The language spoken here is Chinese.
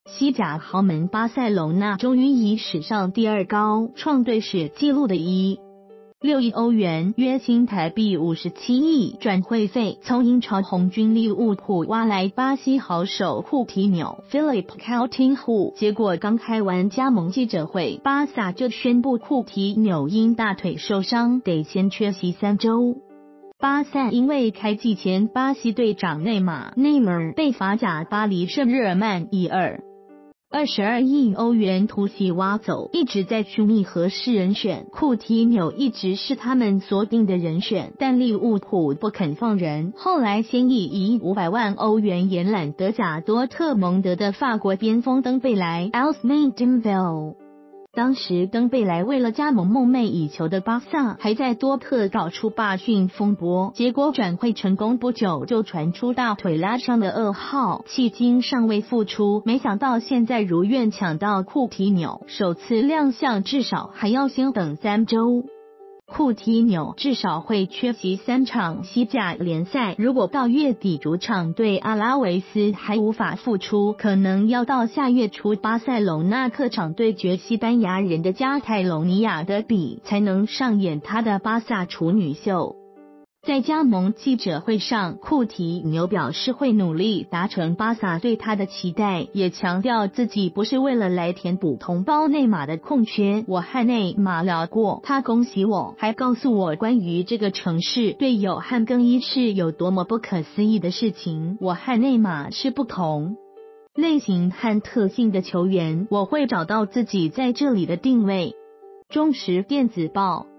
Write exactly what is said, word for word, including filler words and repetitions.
西甲豪门巴塞隆纳终于以史上第二高创队史纪录的一点六亿欧元，约新台币五十七亿转会费，从英超红军利物浦挖来巴西好手库提纽 Philip Coutinho。 结果刚开完加盟记者会，巴萨就宣布库提纽因大腿受伤得先缺席三周。巴萨因为开季前巴西队长内马内马尔被法甲巴黎圣日耳曼以二二十二亿欧元突袭挖走，一直在寻觅合适人选，库提纽一直是他们锁定的人选，但利物浦不肯放人，后来先以一亿五百万欧元延揽德甲多特蒙德的法国边锋登贝莱 Ousmane Dembélé。当时登贝莱为了加盟梦寐以求的巴萨，还在多特搞出罢训风波，结果转会成功不久就传出大腿拉伤的噩耗，迄今尚未复出。没想到现在如愿抢到库提纽，首次亮相至少还要先等三周。库提纽至少会缺席三场西甲联赛，如果到月底主场对阿拉维斯还无法复出，可能要到下月初巴塞隆纳客场对决西班牙人的加泰隆尼亚德比才能上演他的巴萨处女秀。在加盟记者会上，库提纽表示会努力达成巴萨对他的期待，也强调自己不是为了来填补同胞内马的空缺。我和内马聊过，他恭喜我，还告诉我关于这个城市队友和更衣室有多么不可思议的事情。我和内马是不同类型和特性的球员，我会找到自己在这里的定位。中时电子报。